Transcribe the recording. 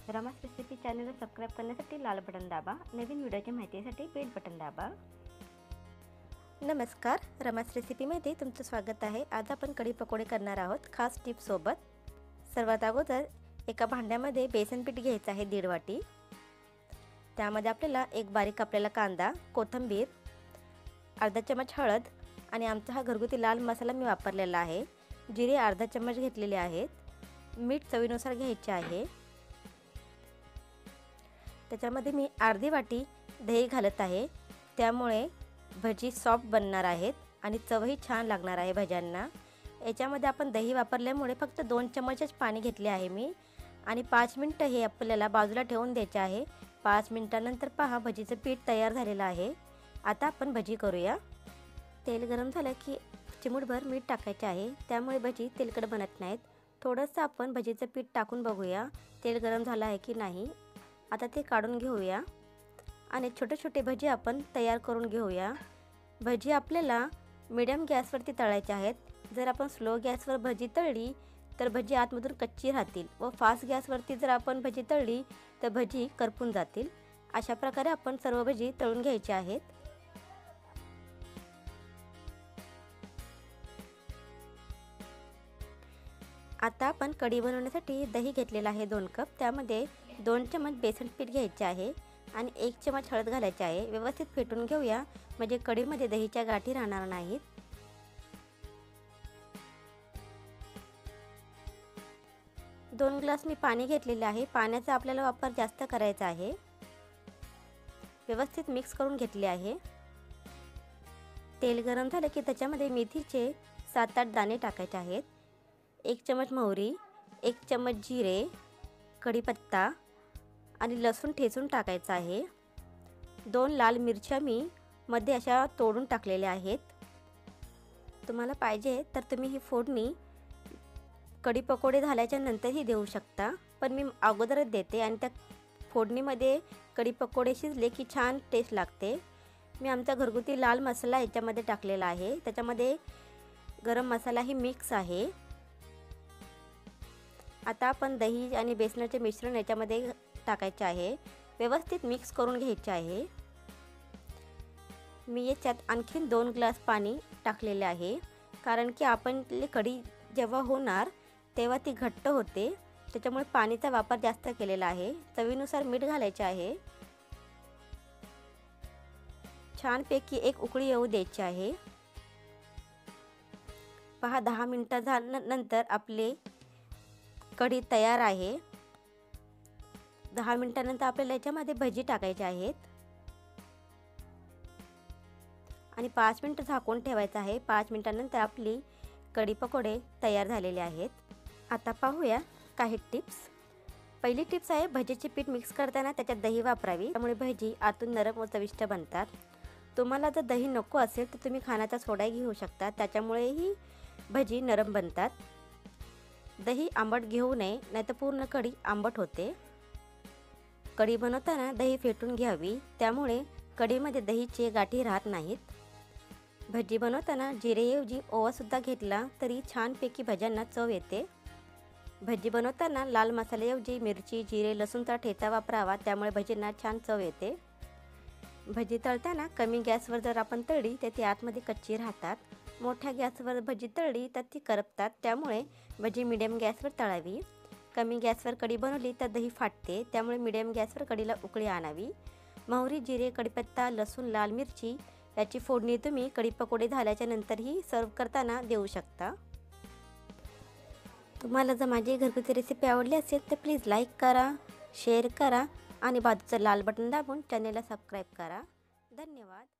रमा's recipe चॅनलला subscribe करण्यासाठी लाल बटन दाबा। नवीन व्हिडिओची माहितीसाठी बेल बटन दाबा। नमस्कार, रमा's रेसिपीमध्ये तुमचं स्वागत आहे। आज आपण कढी पकोडे करणार आहोत खास टिप सोबत। सर्वात अगोदर एका भांड्यामध्ये बेसन पीठ घ्यायचं आहे 1.5 वाटी। त्यामध्ये आपल्याला एक बारीक कापलेला कांदा, कोथिंबीर, अर्धा चमच हळद आणि आमचा हा घरगुती लाल मसाला मी वापरलेला आहे। जिरे अर्धा चमच घेतलेले आहेत। मीठ चवीनुसार घ्यायचे आहे। त्याच्यामध्ये मी अर्धी वाटी दही घालत आहे, त्यामुळे भजी सॉफ्ट बनणार आहेत आणि चवही छान लागणार आहे भज्यांना। याच्यामध्ये आपण दही वापरल्यामुळे फक्त 2 चमचच पाणी घेतले आहे मी आणि 5 मिनिटं हे आपल्याला बाजूला ठेवून द्यायचे आहे। 5 मिनिटानंतर पहा भजीचं पीठ तयार झालेलं आहे। आता आपण भजी करूया। तेल गरम झालं की चिमूटभर मीठ टाकायचे आहे, त्यामुळे भजी तेलकट बनत नाहीत। थोडंसं आपण भजीचं पीठ टाकून बघूया तेल गरम झालं आहे की नाही। आता ते काढून घेऊया आणि छोटे छोटे भजी आपण तयार करून घेऊया। भजी आपल्याला मीडियम गॅसवरती तळायचे आहेत। जर आपण स्लो गॅसवर भजी तळली तर भजी आतमधून कच्ची राहतील व फास्ट गॅसवरती जर आपण भजी तळली तर भजी करपून जातील। अशा प्रकारे आपण सर्व भजी तळून घ्यायचे आहेत। आता आपण कढी बनवण्यासाठी दही घेतलेला आहे 2 कप। त्यामध्ये 2 चमच बेसन पीठ घ्यायचे आहे आणि 1 चमच हळद घालायचे आहे। व्यवस्थित फेटून घेऊया, म्हणजे कढीमध्ये दहीच्या गाठी राहणार नाहीत। दोन ग्लास मी पाणी घेतलेले आहे। पाण्याचा आपल्याला वापर जास्त करायचा आहे। व्यवस्थित मिक्स करून घेतले आहे। तेल गरम झाले की त्याच्यामध्ये मेथीचे 7-8 दाणे टाकायचे आहेत। 1 चमच मोहरी, 1 चमच जिरे, कढीपत्ता आणि लसूण ठेचून टाकायचा आहे। 2 लाल मिरच्या मी मध्ये अशा तोडून टाकलेल्या आहेत। तुम्हाला पाहिजे तर तुम्ही ही फोडणी कढी पकोडे झाल्याच्या नंतरही देऊ शकता, पण मी अगोदरच देते आणि त्या फोडणीमध्ये कढी पकोडे शिजले की छान टेस्ट लागते। मी आमचा घरगुती लाल मसाला याच्यामध्ये टाकलेला आहे। त्याच्यामध्ये गरम मसालाही मिक्स आहे। आता आपण दही आणि बेसनाचे मिश्रण याच्यामध्ये टाकायचे आहे। व्यवस्थित मिक्स करून घ्यायचे आहे। मी याच्यात आणखीन 2 ग्लास पाणी टाकलेले आहे, कारण की आपण कढी जेव्हा होणार तेव्हा ती घट्ट होते, त्याच्यामुळे पाणीचा वापर जास्त केलेला आहे। चवीनुसार मीठ घालायचे आहे। छानपैकी एक उकळी येऊ द्यायची आहे। पहा 10 मिनिटानंतर आपले कढी तयार आहे। 10 मिनिटानंतर आपल्याला याच्यामध्ये भजी टाकायचे आहेत आणि 5 मिनिट झाकून ठेवायचं आहे। 5 मिनिटानंतर आपली कढी पकोडे तयार झालेले आहेत। आता पाहूया काही टिप्स। पहिली टिप्स आहे, भजीचे पीठ मिक्स करताना त्याच्यात दही वापरावी, त्यामुळे भजी आतून नरम व चविष्ट बनतात। तुम्हाला जर दही नको असेल तर तुम्ही खाण्याचा सोडा घेऊ शकता, त्याच्यामुळेही भजी नरम बनतात। दही आंबट घेऊ नये, नाहीतर पूर्ण कढी आंबट होते। कढी बनवताना दही फेटून घ्यावी, त्यामुळे कढीमध्ये दहीचे गाठी राहत नाहीत। भजी बनवताना जिरेऐवजी ओवा सुद्धा घेतला तरी छानपैकी भज्यांना चव येते। भजी बनवताना लाल मसाल्याऐवजी मिरची, जिरे, लसूणचा ठेचा वापरावा, त्यामुळे भजींना छान चव येते। भजी तळताना कमी गॅसवर जर आपण तळली तर ती आतमध्ये कच्ची राहतात। मोठ्या गॅसवर भजी तळली तर ती करपतात, त्यामुळे भजी मीडियम गॅसवर तळावी। कमी गॅसवर कढी बनवली तर दही फाटते, त्यामुळे मीडियम गॅसवर कढीला उकळी आणावी। मोहरी, जिरे, कढीपत्ता, लसूण, लाल मिरची याची फोडणी तुम्ही कढी पकोडे झाल्याच्या नंतरही सर्व करताना देऊ शकता। तुम्हाला जर माझी घरगुती रेसिपी आवडली असेल तर प्लीज लाईक करा, शेअर करा आणि बाजूचं लाल बटन दाबून चॅनलला सबस्क्राईब करा। धन्यवाद।